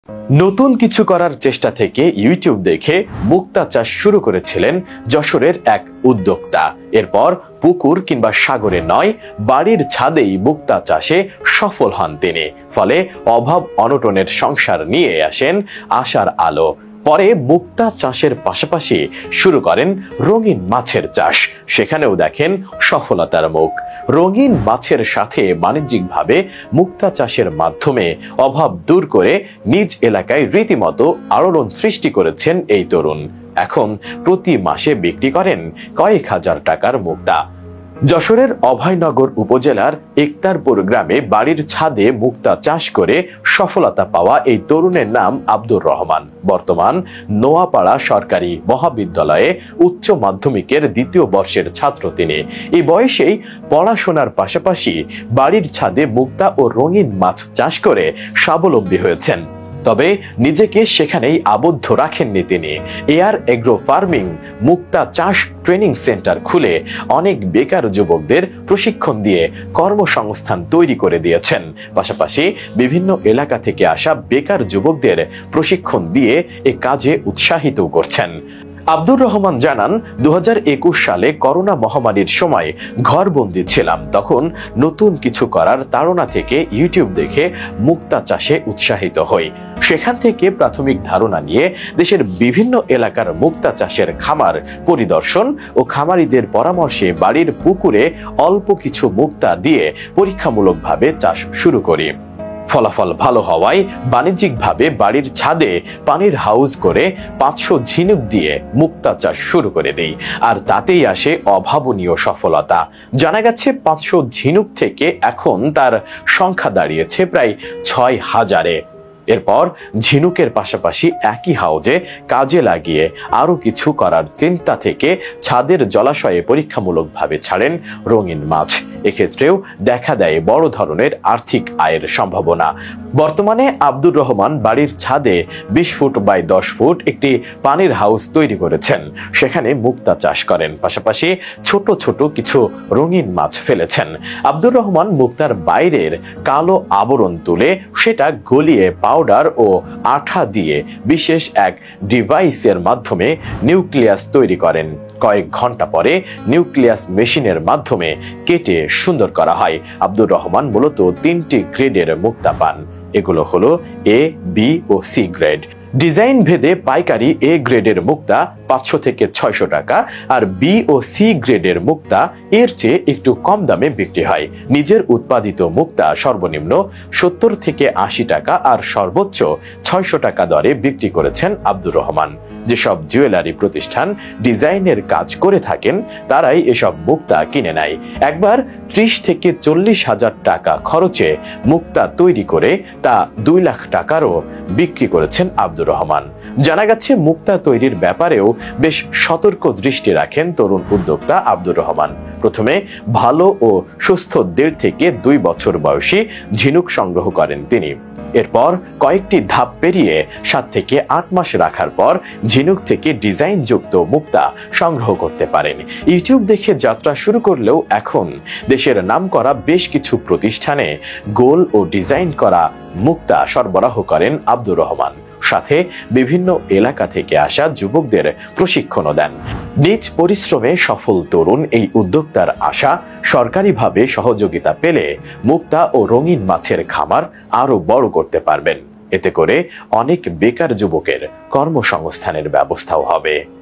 নতুন কিছু করার চেষ্টা থেকে ইউটিউব দেখে মুক্তা চাষ শুরু করেছিলেন যশোরের এক উদ্যোক্তা। এরপর পুকুর কিংবা সাগরে নয়, বাড়ির ছাদেই মুক্তা চাষে সফল হন তিনি। ফলে অভাব অনটনের সংসার নিয়ে আসেন আশার আলো। পরে মুক্তা চাষের পাশাপাশি শুরু করেন রঙিন মাছের চাষ। সেখানেও দেখেন সফলতার মুখ। রঙিন মাছের সাথে বাণিজ্যিকভাবে মুক্তা চাষের মাধ্যমে অভাব দূর করে নিজ এলাকায় রীতিমতো আলোড়ন সৃষ্টি করেছেন এই তরুণ। এখন প্রতি মাসে বিক্রি করেন কয়েক হাজার টাকার মুক্তা। যশোরের অভয়নগর উপজেলার একতারপুর গ্রামে বাড়ির ছাদে মুক্তা চাষ করে সফলতা পাওয়া এই তরুণের নাম আব্দুর রহমান। বর্তমান নোয়াপাড়া সরকারি মহাবিদ্যালয়ে উচ্চ মাধ্যমিকের দ্বিতীয় বর্ষের ছাত্র তিনি। এই বয়সেই পড়াশোনার পাশাপাশি বাড়ির ছাদে মুক্তা ও রঙিন মাছ চাষ করে স্বাবলম্বী হয়েছেন। তবে নিজেকে সেখানেই আবদ্ধ রাখেননি তিনি। এয়ার এগ্রো ফার্মিং মুক্তা চাষ ট্রেনিং সেন্টার খুলে অনেক বেকার যুবকদের প্রশিক্ষণ দিয়ে কর্মসংস্থান তৈরি করে দিয়েছেন। পাশাপাশি বিভিন্ন এলাকা থেকে আসা বেকার যুবকদের প্রশিক্ষণ দিয়ে এ কাজে উৎসাহিত করছেন। আব্দুর রহমান জানান, 2021 সালে করোনা মহামারীর সময় ঘরবন্দি ছিলাম। তখন নতুন কিছু করার তাড়না থেকে ইউটিউব দেখে মুক্তা চাষে উৎসাহিত হই। সেখান থেকে প্রাথমিক ধারণা নিয়ে দেশের বিভিন্ন এলাকার মুক্তা চাষের খামার পরিদর্শন ও খামারিদের পরামর্শে বাড়ির পুকুরে অল্প কিছু মুক্তা দিয়ে পরীক্ষামূলকভাবে চাষ শুরু করি। ফলাফল ভালো হওয়ায় বাণিজ্যিকভাবে বাড়ির ছাদে পানির হাউস করে 500 ঝিনুক দিয়ে মুক্তা চাষ শুরু করে দেই। আর তাতেই আসে অভাবনীয় সফলতা। জানা গেছে 500 ঝিনুক থেকে এখন তার সংখ্যা দাঁড়িয়েছে প্রায় 6000-এ। এরপর ঝিনুকের পাশাপাশি একই হাউজে কাজে লাগিয়ে আরো কিছু করার চিন্তা থেকে ছাদের জলাশয়ে পরীক্ষামূলকভাবে ছাড়েন রঙিন মাছ। এক্ষেত্রেও দেখা দেয় বড় ধরনের আর্থিক আয়ের সম্ভাবনা। বর্তমানে আব্দুর রহমান বাড়ির ছাদে 20 ফুট বাই 10 ফুট একটি পানির হাউস তৈরি করেছেন। সেখানে মুক্তা চাষ করেন, পাশাপাশি ছোট ছোট কিছু রঙিন মাছ ফেলেছেন। আব্দুর রহমান মুক্তার বাইরের কালো আবরণ তুলে সেটা গলিয়ে পাউডার ও আঠা দিয়ে বিশেষ এক ডিভাইসের মাধ্যমে নিউক্লিয়াস তৈরি করেন। কয়েক ঘন্টা পরে নিউক্লিয়াস মেশিনের মাধ্যমে কেটে সুন্দর করা হয়। আব্দুর রহমান মূলত 3টি গ্রেডের মুক্তা পান। এগুলো হলো এ, বি ও সি গ্রেড। ডিজাইন ভেদে পাইকারি এ গ্রেডের মুক্তা 500 থেকে 600 টাকা, আর বি ও সি গ্রেডের মুক্তা এর চেয়ে একটু কম দামে বিক্রি হয়। নিজের উৎপাদিত মুক্তা সর্বনিম্ন 70 থেকে 80 টাকা আর সর্বোচ্চ 600 টাকা দরে বিক্রি করেছেন আব্দুর রহমান। যেসব জুয়েলারি প্রতিষ্ঠান ডিজাইনের কাজ করে থাকেন তারাই এসব মুক্তা কিনে নেয়। একবার 30 থেকে 40 হাজার টাকা খরচে মুক্তা তৈরি করে তা 2 লাখ টাকারও বিক্রি করেছেন আব্দুর রহমান। জানা গেছে মুক্তা তৈরির ব্যাপারেও বেশ সতর্ক দৃষ্টি রাখেন তরুণ উদ্যোক্তা আব্দুর রহমান। প্রথমে ভালো ও সুস্থ 1.5 থেকে 2 বছর বয়সী ঝিনুক সংগ্রহ করেন তিনি। এরপর কয়েকটি ধাপ পেরিয়ে 7 থেকে 8 মাস রাখার পর ঝিনুক থেকে ডিজাইনযুক্ত মুক্তা সংগ্রহ করতে পারেন। ইউটিউব দেখে যাত্রা শুরু করলেও এখন দেশের নামকরা বেশ কিছু প্রতিষ্ঠানে গোল ও ডিজাইন করা মুক্তা সরবরাহ করেন আব্দুর রহমান। সাথে বিভিন্ন এলাকা থেকে আসা যুবকদের প্রশিক্ষণও দেন। নিজ পরিশ্রমে সফল তরুণ এই উদ্যোক্তার আশা, সরকারিভাবে সহযোগিতা পেলে মুক্তা ও রঙিন মাছের খামার আরো বড় করতে পারবেন। এতে করে অনেক বেকার যুবকের কর্মসংস্থানের ব্যবস্থাও হবে।